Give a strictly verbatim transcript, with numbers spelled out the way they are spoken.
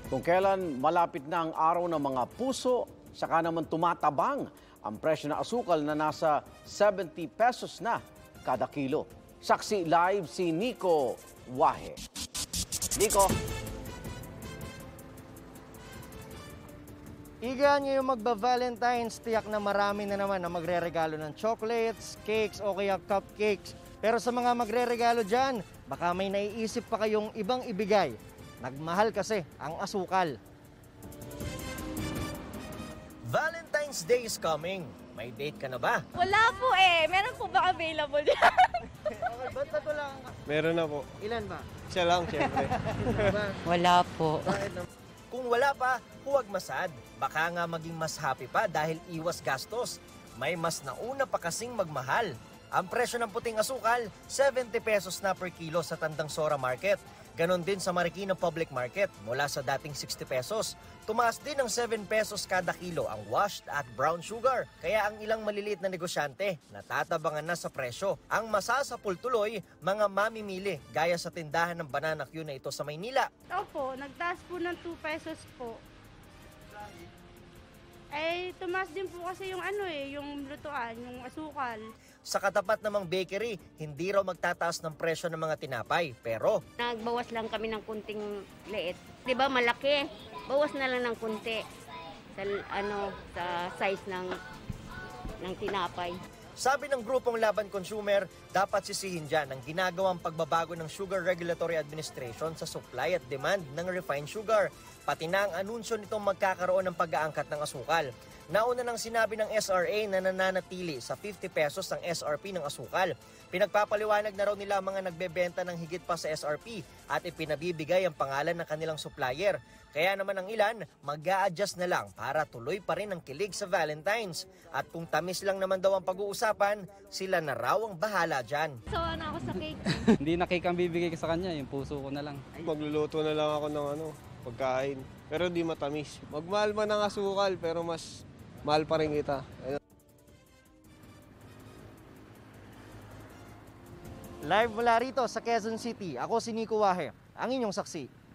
Kung kailan malapit na ang araw ng mga puso, saka naman tumatabang ang presyo ng asukal na nasa seventy pesos na kada kilo. Saksi live si Nico Wahe. Nico. Iga ngayong magba-Valentine's, tiyak na marami na naman na magre-regalo ng chocolates, cakes o kaya cupcakes. Pero sa mga magre-regalo dyan, baka may naiisip pa kayong ibang ibigay. Nagmahal kasi ang asukal. Valentine's Day is coming. May date ka na ba? Wala po eh. Meron po ba available yan? Okay, ba't na to lang? Meron na po. Ilan ba? Siya lang, syempre. Wala po. Bakit naman? Kung wala pa, huwag masad. Baka nga maging mas happy pa dahil iwas gastos. May mas nauna pa kasing magmahal. Ang presyo ng puting asukal, seventy pesos na per kilo sa Tandang Sora Market. Ganon din sa Marikina Public Market mula sa dating sixty pesos. Tumaas din ng seven pesos kada kilo ang washed at brown sugar. Kaya ang ilang maliliit na negosyante natatabangan na sa presyo. Ang masasapul tuloy, mga mamimili gaya sa tindahan ng Banana Q na ito sa Maynila. Opo, nagtaas po ng two pesos po. Eh, tumaas din po kasi yung ano eh, yung lutuan, yung asukal. Sa katapat namang bakery, hindi raw magtataas ng presyo ng mga tinapay. Pero Nagbawas lang kami ng kunting liit. 'Di ba malaki? Bawas na lang ng kunti sa ano sa size ng ng tinapay. sabi ng grupong Laban Consumer, dapat sisihin dyan ang ginagawang pagbabago ng Sugar Regulatory Administration sa supply at demand ng refined sugar, pati na ang anunsyo nitong magkakaroon ng pag-aangkat ng asukal. Nauna nang sinabi ng S R A na nananatili sa fifty pesos ang S R P ng asukal. Pinagpapaliwanag na raw nila mga nagbebenta ng higit pa sa S R P at ipinabibigay ang pangalan ng kanilang supplier. Kaya naman ang ilan, mag-a-adjust na lang para tuloy pa rin ang kilig sa Valentine's. At kung tamis lang naman daw ang pag-uusapan, sila na raw ang bahala dyan. Sawa na ako sa cake. Hindi na cake ang bibigay ko sa kanya, yung puso ko na lang. Magluluto na lang ako ng ano, pagkain. Pero di matamis. Magmahal man ng asukal, pero mas mahal pa rin kita. Live mula rito sa Quezon City, ako si Nico Wahe, ang inyong saksi.